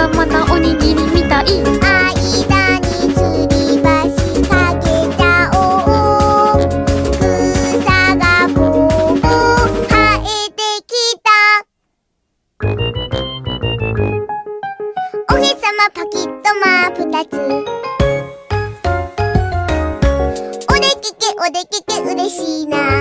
だまだおにぎりみたい。 間に吊り橋かけちゃおう。草がぼうぼう生えてきた。おへさまパキッとマープ2つ。おでけけうれしいな。